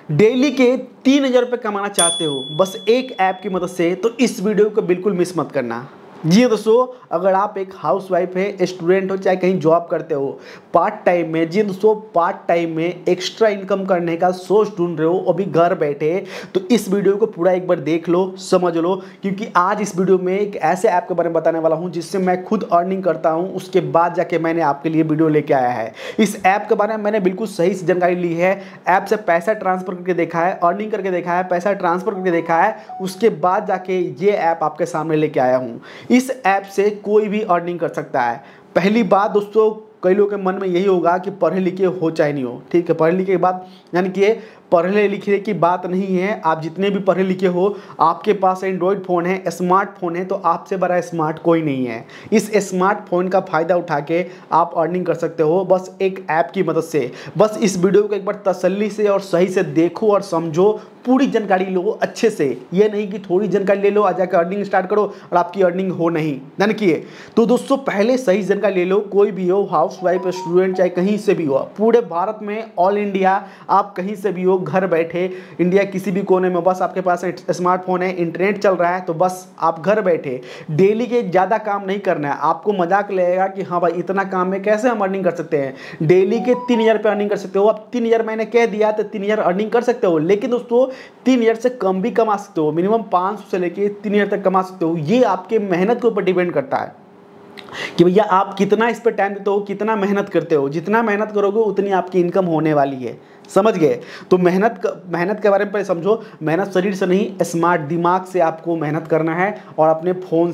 Daily के 3,000 रुपये कमाना चाहते हो बस एक ऐप की मदद से, तो इस वीडियो को बिल्कुल मिस मत करना। जी हाँ दोस्तों, अगर आप एक हाउसवाइफ है, स्टूडेंट हो, चाहे कहीं जॉब करते हो, पार्ट टाइम में, जी दोस्तों पार्ट टाइम में एक्स्ट्रा इनकम करने का सोर्स ढूंढ रहे हो अभी घर बैठे, तो इस वीडियो को पूरा एक बार देख लो, समझ लो, क्योंकि आज इस वीडियो में एक ऐसे ऐप के बारे में बताने वाला हूं जिससे मैं खुद अर्निंग करता हूं, उसके बाद जाके मैंने आपके लिए वीडियो लेके आया है। इस ऐप के बारे में मैंने बिल्कुल सही से जानकारी ली है, ऐप से पैसा ट्रांसफर करके देखा है, अर्निंग करके देखा है, पैसा ट्रांसफर करके देखा है, उसके बाद जाके ये ऐप आपके सामने लेके आया हूँ। इस ऐप से कोई भी अर्निंग कर सकता है। पहली बात दोस्तों, कई लोगों के मन में यही होगा कि पढ़े लिखे हो चाहे नहीं हो, ठीक है, पढ़े लिखे के बाद यानी कि पढ़े लिखे की बात नहीं है। आप जितने भी पढ़े लिखे हो, आपके पास एंड्रॉयड फ़ोन है, स्मार्टफोन है, तो आपसे बड़ा स्मार्ट कोई नहीं है। इस स्मार्टफोन का फ़ायदा उठा के आप अर्निंग कर सकते हो बस एक ऐप की मदद से। बस इस वीडियो को एक बार तसल्ली से और सही से देखो और समझो, पूरी जानकारी लो अच्छे से। ये नहीं कि थोड़ी जानकारी ले लो आ जाकर अर्निंग स्टार्ट करो और आपकी अर्निंग हो नहीं, डन किए। तो दोस्तों पहले सही जानकारी ले लो, कोई भी हो, हाउसवाइफ, स्टूडेंट, चाहे कहीं से भी हो, पूरे भारत में, ऑल इंडिया, आप कहीं से भी हो, घर बैठे, इंडिया किसी भी कोने में, बस आपके पास स्मार्टफोन है, इंटरनेट चल रहा है, तो बस आप घर बैठे डेली के ज़्यादा काम नहीं करना है। आपको मजाक लगेगा कि हाँ भाई इतना काम में कैसे हम अर्निंग कर सकते हैं। डेली के 3,000 रुपये अर्निंग कर सकते हो। अब 3,000 मैंने कह दिया तो 3,000 अर्निंग कर सकते हो, लेकिन दोस्तों 3,000 से कम भी कमा सकते हो, मिनिमम 500 से लेके 3,000 तक कमा सकते हो। ये आपके मेहनत के ऊपर डिपेंड करता है कि भैया आप कितना इस पर टाइम देते हो, कितना मेहनत करते हो। जितना मेहनत करोगे उतनी आपकी इनकम होने वाली है, समझ गए। तो मेहनत के बारे में पहले समझो। मेहनत शरीर से नहीं, स्मार्ट दिमाग से आपको मेहनत करना है। और अपने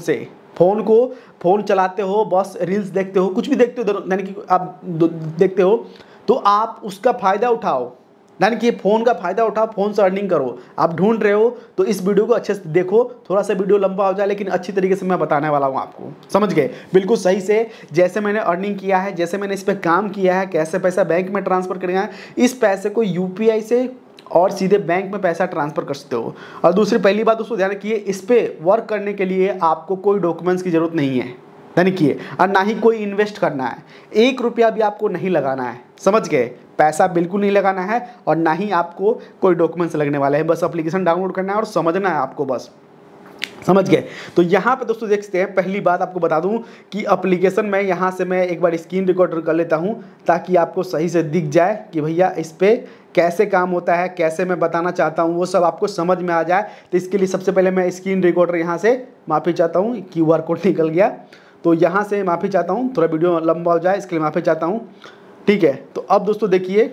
फ़ोन चलाते हो, बस रील्स देखते हो, कुछ भी देखते हो, यानी कि आप देखते हो, तो आप उसका फ़ायदा उठाओ, यानी कि फ़ोन का फ़ायदा उठाओ, फ़ोन से अर्निंग करो। आप ढूंढ रहे हो तो इस वीडियो को अच्छे से देखो। थोड़ा सा वीडियो लंबा हो जाए लेकिन अच्छी तरीके से मैं बताने वाला हूँ आपको, समझ गए, बिल्कुल सही से। जैसे मैंने अर्निंग किया है, जैसे मैंने इस पर काम किया है, कैसे पैसा बैंक में ट्रांसफ़र करना है, इस पैसे को UPI से और सीधे बैंक में पैसा ट्रांसफ़र कर सकते हो। और दूसरी पहली बात दोस्तों ध्यान रखिए, इस पर वर्क करने के लिए आपको कोई डॉक्यूमेंट्स की ज़रूरत नहीं है, यानी कि, और ना ही कोई इन्वेस्ट करना है। 1 रुपया भी आपको नहीं लगाना है, समझ गए, पैसा बिल्कुल नहीं लगाना है और ना ही आपको कोई डॉक्यूमेंट्स लगने वाले हैं। बस एप्लीकेशन डाउनलोड करना है और समझना है आपको, बस समझ गए। तो यहाँ पे दोस्तों देखते हैं, पहली बात आपको बता दूं कि एप्लीकेशन में यहाँ से मैं एक बार स्क्रीन रिकॉर्डर कर लेता हूँ ताकि आपको सही से दिख जाए कि भैया इस पर कैसे काम होता है, कैसे मैं बताना चाहता हूँ वो सब आपको समझ में आ जाए। तो इसके लिए सबसे पहले मैं स्क्रीन रिकॉर्डर यहाँ से, माफ़ी चाहता हूँ, QR कोड निकल गया, तो यहाँ से माफ़ी चाहता हूँ, थोड़ा वीडियो लंबा हो जाए इसके लिए माफ़ी चाहता हूँ, ठीक है। तो अब दोस्तों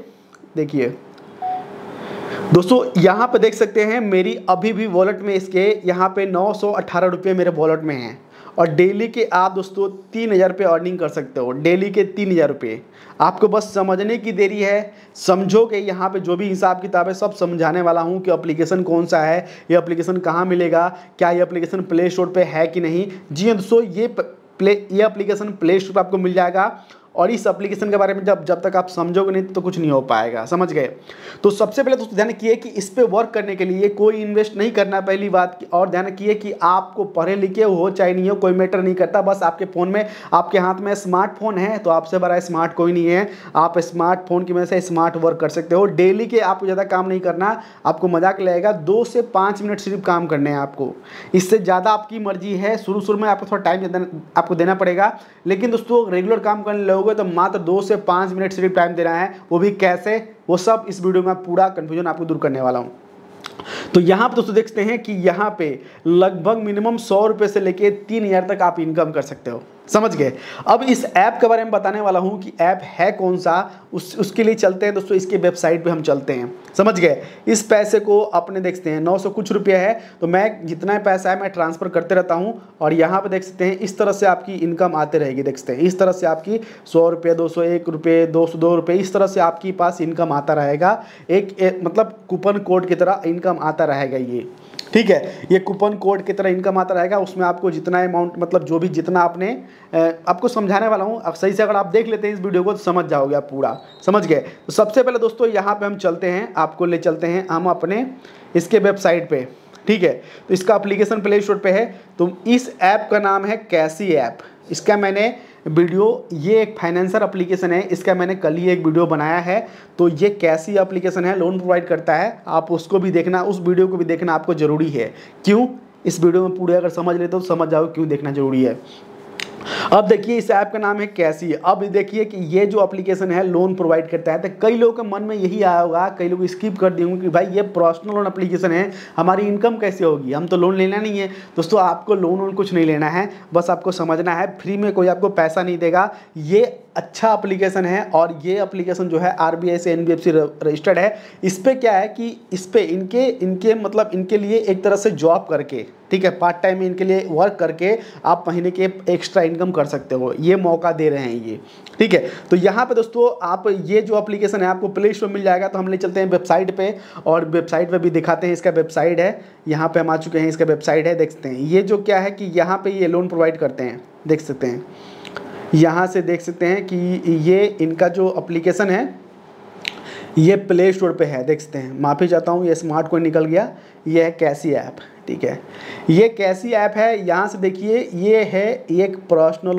देखिए दोस्तों, यहाँ पे देख सकते हैं मेरी अभी भी वॉलेट में इसके यहाँ पे 918 रुपये मेरे वॉलेट में हैं। और डेली के आप दोस्तों 3,000 रुपये अर्निंग कर सकते हो, डेली के 3,000 रुपये। आपको बस समझने की देरी है, समझोगे। यहाँ पे जो भी हिसाब किताब है सब समझाने वाला हूँ कि एप्लीकेशन कौन सा है, ये एप्लीकेशन कहाँ मिलेगा, क्या ये एप्लीकेशन प्ले स्टोर पे है कि नहीं। जी दोस्तों, ये एप्लीकेशन प्ले स्टोर पर आपको मिल जाएगा। और इस एप्लीकेशन के बारे में जब तक आप समझोगे नहीं तो कुछ नहीं हो पाएगा, समझ गए। तो सबसे पहले दोस्तों ध्यान रखिए कि इस पे वर्क करने के लिए कोई इन्वेस्ट नहीं करना, पहली बात। और ध्यान रखिए कि आपको पढ़े लिखे हो चाहे नहीं हो, कोई मैटर नहीं करता। बस आपके फ़ोन में, आपके हाथ में स्मार्टफोन है तो आपसे बड़ा स्मार्ट कोई नहीं है। आप स्मार्टफोन की वजह से स्मार्ट वर्क कर सकते हो। डेली के आपको ज़्यादा काम नहीं करना, आपको मजाक लगेगा, 2 से 5 मिनट सिर्फ काम करने हैं आपको। इससे ज़्यादा आपकी मर्जी है। शुरू में आपको थोड़ा टाइम आपको देना पड़ेगा, लेकिन दोस्तों रेगुलर काम करने लोगे तो मात्र 2 से 5 मिनट सिर्फ टाइम देना है, वो भी कैसे, वो सब इस वीडियो में पूरा कंफ्यूजन आपको दूर करने वाला हूं। तो यहाँ पे दोस्तों देखते हैं कि यहाँ पे लगभग मिनिमम 100 रुपये से लेके 3,000 तक आप इनकम कर सकते हो, समझ गए। अब इस ऐप के बारे में बताने वाला हूँ कि ऐप है कौन सा, उसके लिए चलते हैं दोस्तों, इसके वेबसाइट पे हम चलते हैं, समझ गए। इस पैसे को अपने देखते हैं 900 कुछ रुपया है, तो मैं जितना पैसा है मैं ट्रांसफ़र करते रहता हूँ। और यहाँ पे देख सकते हैं इस तरह से आपकी इनकम आते रहेगी, देख सकते हैं इस तरह से आपकी 100 रुपये, 201 रुपये, 202 रुपये, इस तरह से आपके पास इनकम आता रहेगा। एक मतलब कूपन कोड की तरह इनकम आता रहेगा ये, ठीक है। ये कूपन कोड की तरह इनकम आता रहेगा। उसमें आपको जितना अमाउंट, मतलब जो भी जितना आपने, आपको समझाने वाला हूँ। अब सही से अगर आप देख लेते हैं इस वीडियो को तो समझ जाओगे आप पूरा, समझ गए। तो सबसे पहले दोस्तों यहाँ पे हम चलते हैं, आपको ले चलते हैं हम अपने इसके वेबसाइट पे, ठीक है। तो इसका एप्लीकेशन प्ले स्टोर पे है। तो इस ऐप का नाम है कैसी ऐप। इसका मैंने वीडियो, ये एक फाइनेंसर एप्लीकेशन है, इसका मैंने कल ही एक वीडियो बनाया है। तो ये कैसी एप्लीकेशन है, लोन प्रोवाइड करता है, आप उसको भी देखना, उस वीडियो को भी देखना आपको ज़रूरी है। क्यों, इस वीडियो में पूरे अगर समझ लेते हो तो समझ जाओ क्यों देखना ज़रूरी है। अब देखिए इस ऐप का नाम है कैसी। अब देखिए कि ये जो एप्लीकेशन है लोन प्रोवाइड करता है, तो कई लोगों के मन में यही आया होगा, कई लोग स्किप कर दिए होंगे कि भाई ये पर्सनल लोन एप्लीकेशन है, हमारी इनकम कैसे होगी, हम तो लोन लेना नहीं है। दोस्तों आपको लोन वोन कुछ नहीं लेना है, बस आपको समझना है फ्री में कोई आपको पैसा नहीं देगा। ये अच्छा एप्लीकेशन है और ये एप्लीकेशन जो है RBI से NBFC रजिस्टर्ड है। इस पर क्या है कि इस पर इनके मतलब इनके लिए एक तरह से जॉब करके, ठीक है, पार्ट टाइम में इनके लिए वर्क करके आप महीने के एक्स्ट्रा इनकम कर सकते हो, ये मौका दे रहे हैं ये, ठीक है। तो यहाँ पे दोस्तों आप ये जो एप्लीकेशन है आपको प्ले स्टोर मिल जाएगा। तो हम ले चलते हैं वेबसाइट पे और वेबसाइट पे भी दिखाते हैं, इसका वेबसाइट है, यहाँ पे हम आ चुके हैं, इसका वेबसाइट है, देख सकते हैं। ये जो क्या है कि यहाँ पे ये लोन प्रोवाइड करते हैं, देख सकते हैं, यहाँ से देख सकते हैं कि ये इनका जो एप्लीकेशन है ये प्ले स्टोर पे है, देख सकते हैं। माफ़ी चाहता हूँ, ये स्मार्ट कोड निकल गया, ये है कैसी ऐप, ठीक है, ये कैसी ऐप है। यहाँ से देखिए ये है एक पर्सनल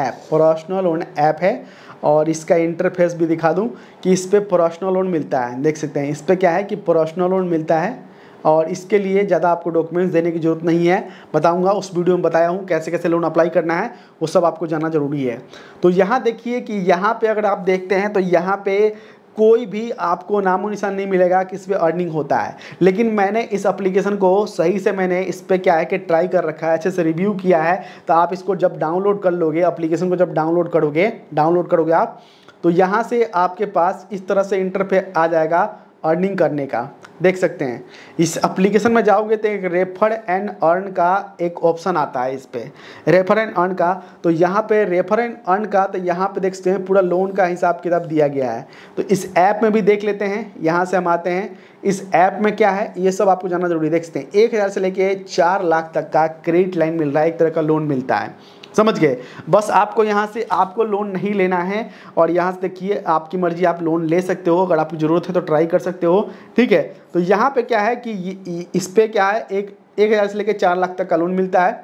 लोन ऐप है और इसका इंटरफेस भी दिखा दूँ कि इस पर पर्सनल लोन मिलता है, देख सकते हैं। इस पर क्या है कि पर्सनल लोन मिलता है और इसके लिए ज़्यादा आपको डॉक्यूमेंट्स देने की ज़रूरत नहीं है, बताऊंगा, उस वीडियो में बताया हूँ कैसे कैसे लोन अप्लाई करना है, वो सब आपको जानना ज़रूरी है। तो यहाँ देखिए कि यहाँ पे अगर आप देखते हैं तो यहाँ पे कोई भी आपको नामो निशान नहीं मिलेगा कि इस पर अर्निंग होता है। लेकिन मैंने इस एप्लीकेशन को सही से मैंने इस पर क्या है कि ट्राई कर रखा है, अच्छे से रिव्यू किया है। तो आप इसको जब डाउनलोड कर लोगे, एप्लीकेशन को जब डाउनलोड करोगे आप, तो यहाँ से आपके पास इस तरह से इंटरफेस आ जाएगा अर्निंग करने का, देख सकते हैं। इस एप्लीकेशन में जाओगे तो एक रेफर एंड अर्न का एक ऑप्शन आता है, इस पे रेफर एंड अर्न का। तो यहाँ पे रेफर एंड अर्न का, तो यहाँ पे देख सकते हैं पूरा लोन का हिसाब किताब दिया गया है। तो इस ऐप में भी देख लेते हैं, यहाँ से हम आते हैं, इस ऐप में क्या है ये सब आपको जानना जरूरी है। देख सकते हैं 1000 से लेके 4 लाख तक का क्रेडिट लाइन मिल रहा है, एक तरह का लोन मिलता है, समझ गए। बस आपको यहाँ से आपको लोन नहीं लेना है और यहाँ से देखिए आपकी मर्जी, आप लोन ले सकते हो, अगर आपकी ज़रूरत है तो ट्राई कर सकते हो, ठीक है। तो यहाँ पे क्या है कि इस पे क्या है 1000 से लेकर 4 लाख तक का लोन मिलता है।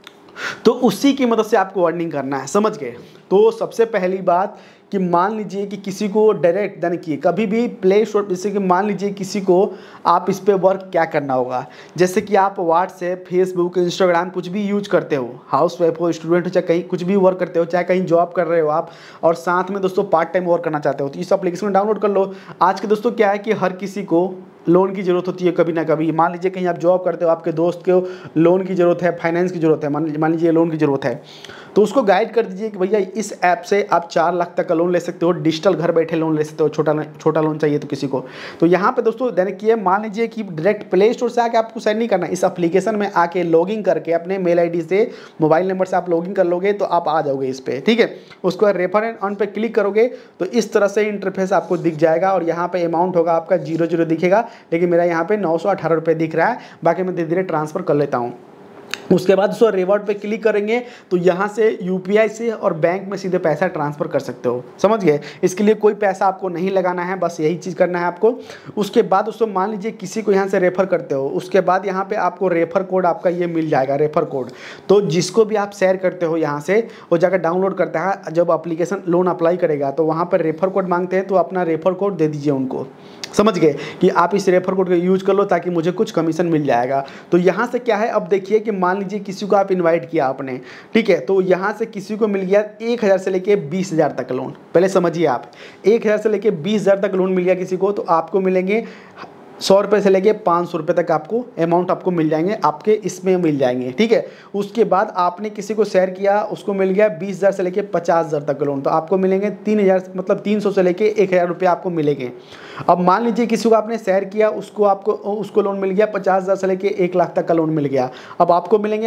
तो उसी की मदद से आपको अर्निंग करना है, समझ गए। तो सबसे पहली बात कि मान लीजिए कि किसी को डायरेक्ट यानी कि कभी भी प्ले स्टोर, जैसे कि मान लीजिए किसी को आप इस पे वर्क क्या करना होगा, जैसे कि आप व्हाट्सएप, फेसबुक, इंस्टाग्राम कुछ भी यूज करते हो, हाउस वाइफ हो, स्टूडेंट हो, चाहे कहीं कुछ भी वर्क करते हो, चाहे कहीं जॉब कर रहे हो आप और साथ में दोस्तों पार्ट टाइम वर्क करना चाहते हो, तो इस एप्लीकेशन को डाउनलोड कर लो। आज के दोस्तों क्या है कि हर किसी को लोन की ज़रूरत होती है कभी ना कभी। मान लीजिए कहीं आप जॉब करते हो, आपके दोस्त को लोन की ज़रूरत है, फाइनेंस की ज़रूरत है, मान लीजिए लोन की ज़रूरत है, तो उसको गाइड कर दीजिए कि भैया इस ऐप से आप 4 लाख तक का लोन ले सकते हो, डिजिटल घर बैठे लोन ले सकते हो, छोटा लोन चाहिए तो किसी को। तो यहाँ पे दोस्तों देखिए, मान लीजिए कि डायरेक्ट प्ले स्टोर से आके आपको साइन नहीं करना, इस एप्लीकेशन में आके लॉगिन करके अपने मेल ID से, मोबाइल नंबर से आप लॉगिन कर लोगे तो आप आ जाओगे इस पर, ठीक है। उसको रेफर एंड अर्न पे क्लिक करोगे तो इस तरह से इंटरफेस आपको दिख जाएगा और यहाँ पे अमाउंट होगा आपका 00 दिखेगा, लेकिन मेरा यहाँ पे 918 रुपये दिख रहा है। बाकी मैं धीरे धीरे ट्रांसफ़र कर लेता हूँ। उसके बाद उसको रिवॉर्ड पे क्लिक करेंगे तो यहाँ से UPI से और बैंक में सीधे पैसा ट्रांसफ़र कर सकते हो, समझ गए। इसके लिए कोई पैसा आपको नहीं लगाना है, बस यही चीज़ करना है आपको। उसके बाद उसको मान लीजिए किसी को यहाँ से रेफ़र करते हो, उसके बाद यहाँ पे आपको रेफ़र कोड आपका ये मिल जाएगा, रेफ़र कोड। तो जिसको भी आप शेयर करते हो यहाँ से, वो जाकर डाउनलोड करता है, जब एप्लीकेशन लोन अप्लाई करेगा तो वहाँ पर रेफ़र कोड मांगते हैं, तो अपना रेफ़र कोड दे दीजिए उनको, समझ गए, कि आप इस रेफ़र कोड को यूज़ कर लो ताकि मुझे कुछ कमीशन मिल जाएगा। तो यहाँ से क्या है, अब देखिए कि मान लीजिए किसी को आप इनवाइट किया आपने, ठीक है, तो यहाँ से किसी को मिल गया 1000 से लेके 20,000 तक लोन। पहले समझिए आप, 1000 से लेके 20,000 तक लोन मिल गया किसी को, तो आपको मिलेंगे 100 रुपये से लेके 500 रुपये तक आपको अमाउंट आपको मिल जाएंगे, आपके इसमें मिल जाएंगे, ठीक है। उसके बाद आपने किसी को शेयर किया, उसको मिल गया 20,000 से लेके 50,000 तक का लोन, तो आपको मिलेंगे 3,000 मतलब 300 से लेके 1,000 रुपये आपको मिलेंगे। अब मान लीजिए किसी को आपने शेयर किया, उसको लोन मिल गया 50,000 से लेके 1 लाख तक का लोन मिल गया। अब आपको मिलेंगे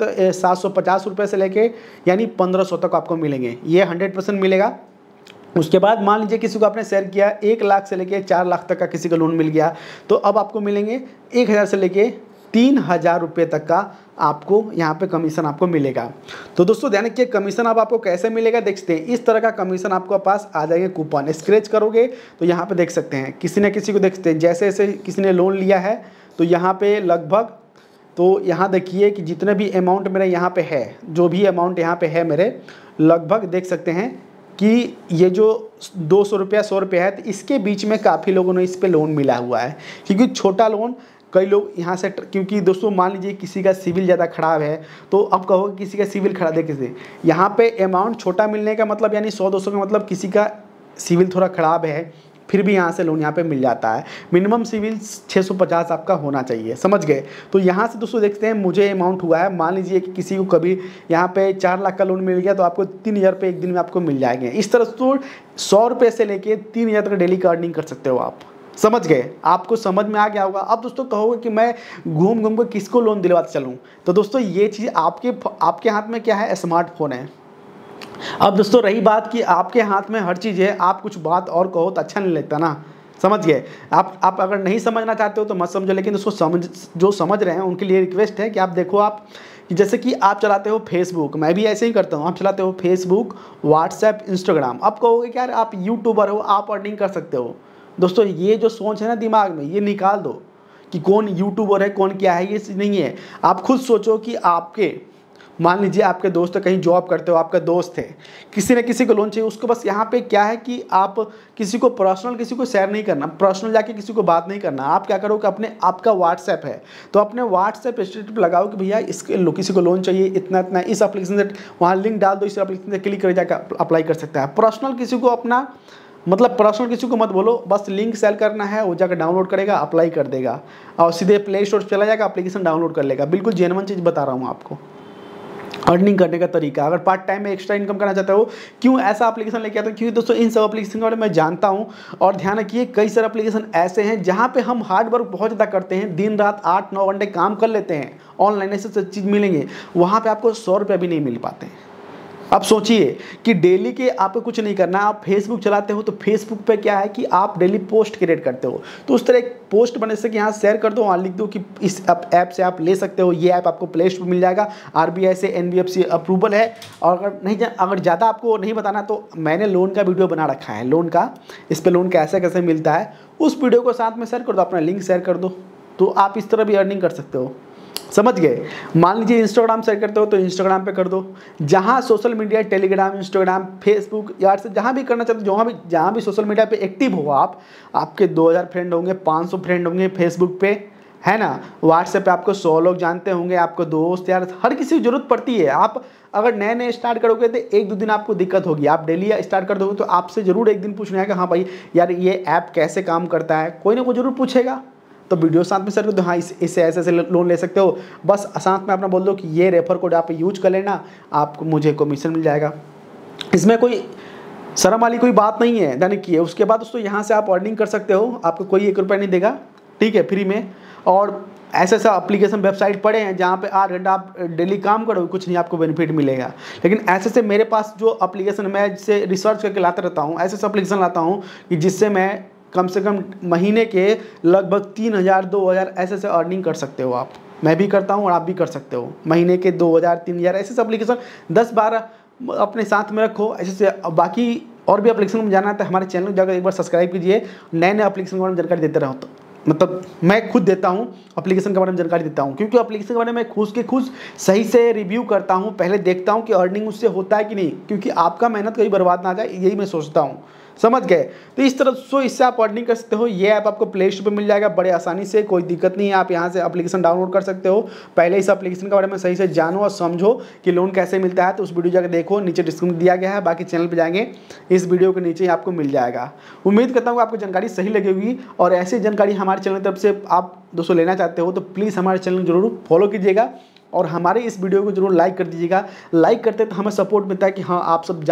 750 रुपये से लेके यानी 1,500 तक आपको मिलेंगे, ये 100% मिलेगा। उसके बाद मान लीजिए किसी को आपने शेयर किया 1 लाख से लेके 4 लाख तक का किसी का लोन मिल गया, तो अब आपको मिलेंगे 1,000 से लेके 3,000 रुपये तक का आपको यहाँ पे कमीशन आपको मिलेगा। तो दोस्तों ध्यान रखिए, कमीशन अब आपको कैसे मिलेगा देख सकते हैं, इस तरह का कमीशन आपको पास आ जाएंगे। कूपन स्क्रैच करोगे तो यहाँ पे देख सकते हैं, किसी न किसी को देख सकते हैं, जैसे जैसे किसी ने लोन लिया है तो यहाँ पे लगभग तो यहाँ देखिए कि जितने भी अमाउंट मेरे यहाँ पे है, जो भी अमाउंट यहाँ पे है मेरे, लगभग देख सकते हैं कि ये जो 200 रुपया 100 रुपया है, तो इसके बीच में काफ़ी लोगों ने इस पे लोन मिला हुआ है। क्योंकि छोटा लोन कई लोग यहाँ से, क्योंकि दोस्तों मान लीजिए किसी का सिविल ज़्यादा ख़राब है, तो अब कहो किसी का सिविल खराब है, किसी यहाँ पे अमाउंट छोटा मिलने का मतलब यानी 100-200 का मतलब किसी का सिविल थोड़ा ख़राब है, फिर भी यहाँ से लोन यहाँ पे मिल जाता है। मिनिमम सिविल 650 आपका होना चाहिए, समझ गए। तो यहाँ से दोस्तों देखते हैं मुझे अमाउंट हुआ है, मान लीजिए कि किसी को कभी यहाँ पे 4 लाख का लोन मिल गया तो आपको 3000 रुपये एक दिन में आपको मिल जाएंगे। इस तरह तो 100 रुपये से लेके 3000 तक डेली का अर्निंग कर सकते हो आप, समझ गए। आपको समझ में आ गया होगा। अब दोस्तों कहोगे कि मैं घूम घूम कर किसको लोन दिलवाते चलूँ, तो दोस्तों ये चीज़ आपके हाथ में क्या है, स्मार्टफोन है। अब दोस्तों रही बात कि आपके हाथ में हर चीज़ है, आप कुछ बात और कहो तो अच्छा नहीं लगता ना, समझ गए। आप अगर नहीं समझना चाहते हो तो मत समझो, लेकिन दोस्तों जो समझ रहे हैं उनके लिए रिक्वेस्ट है कि आप देखो, आप जैसे कि आप चलाते हो फेसबुक, मैं भी ऐसे ही करता हूँ, आप चलाते हो फेसबुक, व्हाट्सएप, इंस्टाग्राम। आप कहोगे कि यार आप यूट्यूबर हो, आप अर्निंग कर सकते हो। दोस्तों ये जो सोच है ना दिमाग में, ये निकाल दो कि कौन यूट्यूबर है कौन क्या है, ये चीज़ नहीं है। आप खुद सोचो कि आपके, मान लीजिए आपके दोस्त कहीं जॉब करते हो, आपका दोस्त है, किसी न किसी को लोन चाहिए, उसको बस यहाँ पे क्या है कि आप किसी को पर्सनल किसी को शेयर नहीं करना, पर्सनल जाके किसी को बात नहीं करना। आप क्या करो कि अपने, आपका व्हाट्सएप है तो अपने व्हाट्सएप स्टेटस पे लगाओ कि भैया इसके किसी को लोन चाहिए इतना इतना, इस एप्लीकेशन से वहाँ लिंक डाल दो, इस एप्लीकेशन से क्लिक कर जाकर अप्लाई कर सकता है। पर्सनल किसी को अपना, मतलब पर्सनल किसी को मत बोलो, बस लिंक सेल करना है, वो जाकर डाउनलोड करेगा, अप्लाई कर देगा और सीधे प्ले स्टोर चला जाएगा, एप्लीकेशन डाउनलोड कर लेगा। बिल्कुल जेन्युइन चीज़ बता रहा हूँ आपको, अर्निंग करने का तरीका। अगर पार्ट टाइम में एक्स्ट्रा इनकम करना चाहते हो, क्यों ऐसा एप्लीकेशन लेके आता हूँ, क्योंकि दोस्तों इन सब एप्लीकेशन के बारे में मैं जानता हूँ। और ध्यान रखिए कई सारे एप्लीकेशन ऐसे हैं जहाँ पे हम हार्ड वर्क बहुत ज़्यादा करते हैं, दिन रात 8-9 घंटे काम कर लेते हैं, ऑनलाइन ऐसे चीज़ मिलेंगे, वहाँ पर आपको 100 रुपये भी नहीं मिल पाते हैं। अब सोचिए कि डेली के आपको कुछ नहीं करना, आप फेसबुक चलाते हो तो फेसबुक पे क्या है कि आप डेली पोस्ट क्रिएट करते हो, तो उस तरह एक पोस्ट बने से कि यहाँ शेयर कर दो, वहाँ लिख दो कि इस ऐप से आप ले सकते हो, ये ऐप आपको प्ले स्टोर मिल जाएगा, RBI से NBFC अप्रूवल है। और अगर ज़्यादा आपको नहीं बताना तो मैंने लोन का वीडियो बना रखा है, लोन का, इस पर लोन कैसे कैसे मिलता है, उस वीडियो को साथ में शेयर कर दो, अपना लिंक शेयर कर दो, तो आप इस तरह भी अर्निंग कर सकते हो, समझ गए। मान लीजिए इंस्टाग्राम शेयर करते हो तो इंस्टाग्राम पे कर दो, जहाँ social media, Telegram, Instagram, Facebook, यार से जहाँ भी करना चाहते हो, जहाँ भी सोशल मीडिया पे एक्टिव हो आप, आपके 2000 फ्रेंड होंगे, 500 फ्रेंड होंगे फेसबुक पे, है ना। व्हाट्सएप पे आपको 100 लोग जानते होंगे, आपको दोस्त यार हर किसी की जरूरत पड़ती है। आप अगर नए नए स्टार्ट करोगे तो 1-2 दिन आपको दिक्कत होगी, आप डेली स्टार्ट कर दोगे तो आपसे ज़रूर एक दिन पूछना है कि हाँ भाई यार ये ऐप कैसे काम करता है, कोई ना कोई ज़रूर पूछेगा। तो वीडियो साथ में शेयर कर दो, हाँ इससे ऐसे लोन ले सकते हो, बस साथ में अपना बोल दो कि ये रेफर कोड आप यूज कर लेना, आपको मुझे कमीशन मिल जाएगा। इसमें कोई शर्म वाली कोई बात नहीं है, यानी कि उसके बाद दोस्तों यहाँ से आप अर्निंग कर सकते हो, आपको कोई 1 रुपया नहीं देगा, ठीक है, फ्री में। और ऐसे ऐसा एप्लीकेशन वेबसाइट पड़े हैं जहाँ पे 8 घंटा आप डेली काम करो, कुछ नहीं आपको बेनिफिट मिलेगा। लेकिन ऐसे से मेरे पास जो एप्लीकेशन मैं जिससे रिसर्च करके लाता रहता हूँ, ऐसे एप्लीकेशन लाता हूँ कि जिससे मैं कम से कम महीने के लगभग 3000-2000 ऐसे अर्निंग कर सकते हो आप। मैं भी करता हूँ और आप भी कर सकते हो, महीने के 2000-3000 ऐसे एप्लीकेशन 10-12 अपने साथ में रखो। ऐसे से बाकी और भी एप्लीकेशन में जाना है तो हमारे चैनल को जाकर एक बार सब्सक्राइब कीजिए, नए नए एप्लीकेशन के बारे में जानकारी देते रहो। तो मतलब मैं खुद देता हूँ एप्लीकेशन के बारे में जानकारी देता हूँ, क्योंकि एप्लीकेशन के बारे में खुद सही से रिव्यू करता हूँ, पहले देखता हूँ कि अर्निंग उससे होता है कि नहीं, क्योंकि आपका मेहनत कहीं बर्बाद ना जाए, यही मैं सोचता हूँ, समझ गए। तो इस तरह से इससे आप अर्निंग कर सकते हो। ये ऐप आपको प्ले स्टोर पर मिल जाएगा बड़े आसानी से, कोई दिक्कत नहीं है, आप यहाँ से एप्लीकेशन डाउनलोड कर सकते हो। पहले इस एप्लीकेशन के बारे में सही से जानो और समझो कि लोन कैसे मिलता है, तो उस वीडियो जाकर देखो, नीचे डिस्क्रिप्शन दिया गया है, बाकी चैनल पर जाएंगे इस वीडियो के नीचे ही आपको मिल जाएगा। उम्मीद करता हूँ आपको जानकारी सही लगेगी, और ऐसी जानकारी हमारे चैनल की तरफ से आप दोस्तों लेना चाहते हो तो प्लीज़ हमारे चैनल जरूर फॉलो कीजिएगा और हमारे इस वीडियो को जरूर लाइक कर दीजिएगा। लाइक करते तो हमें सपोर्ट मिलता है कि हाँ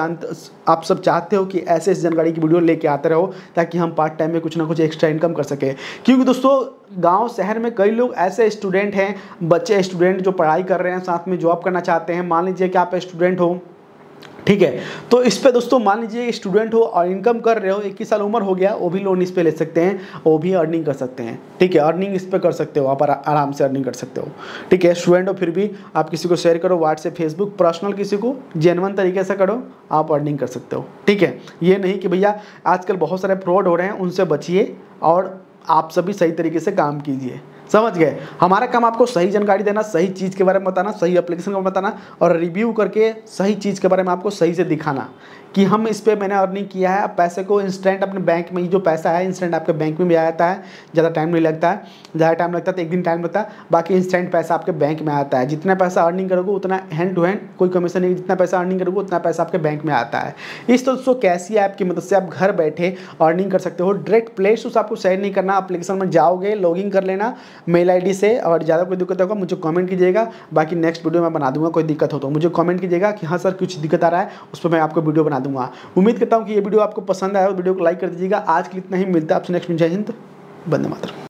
आप सब चाहते हो कि ऐसे इस जानकारी की वीडियो लेके आते रहो, ताकि हम पार्ट टाइम में कुछ ना कुछ एक्स्ट्रा इनकम कर सकें। क्योंकि दोस्तों गांव शहर में कई लोग ऐसे स्टूडेंट हैं, बच्चे स्टूडेंट जो पढ़ाई कर रहे हैं, साथ में जॉब करना चाहते हैं। मान लीजिए कि आप स्टूडेंट हो, ठीक है, तो इस पे दोस्तों मान लीजिए स्टूडेंट हो और इनकम कर रहे हो, 21 साल उम्र हो गया, वो भी लोन इस पे ले सकते हैं, वो भी अर्निंग कर सकते हैं, ठीक है। अर्निंग इस पे कर सकते हो, आप आराम से अर्निंग कर सकते हो, ठीक है। स्टूडेंट हो फिर भी आप किसी को शेयर करो, व्हाट्सएप, फेसबुक, पर्सनल किसी को जेन्युइन तरीके से करो, आप अर्निंग कर सकते हो, ठीक है। ये नहीं कि भैया आजकल बहुत सारे फ्रॉड हो रहे हैं, उनसे बचिए और आप सभी सही तरीके से काम कीजिए, समझ गए। हमारा काम आपको सही जानकारी देना, सही चीज़ के बारे में बताना, सही एप्लीकेशन का बताना और रिव्यू करके सही चीज़ के बारे में आपको सही से दिखाना कि हम इस पे मैंने अर्निंग किया है। पैसे को इंस्टेंट अपने बैंक में, जो पैसा है इंस्टेंट आपके बैंक में भी आ जाता है, ज़्यादा टाइम नहीं लगता है। ज़्यादा टाइम लगता है तो एक दिन टाइम लगता है, बाकी इंस्टेंट पैसा आपके बैंक में आता है। जितना पैसा अर्निंग करोगे उतना हैंड टू हैंड, कोई कमीशन नहीं, जितना पैसा अर्निंग करोगे उतना पैसा आपके बैंक में आता है। इस दोस्तों कैसी ऐप की मदद से आप घर बैठे अर्निंग कर सकते हो। डायरेक्ट प्ले स्टोर से आपको शेयर नहीं करना, एप्लीकेशन में जाओगे, लॉगिन कर लेना मेल आईडी से। और ज़्यादा कोई दिक्कत होगा मुझे कमेंट कीजिएगा, बाकी नेक्स्ट वीडियो में बना दूंगा। कोई दिक्कत हो तो मुझे कमेंट कीजिएगा कि हाँ सर कुछ दिक्कत आ रहा है, उस पर मैं आपको वीडियो बना दूंगा। उम्मीद करता हूँ कि ये वीडियो आपको पसंद आया, वीडियो को लाइक कर दीजिएगा। आज के लिए इतना ही, मिलता है आपसे नेक्स्ट में। जय हिंद, वंदे मातरम।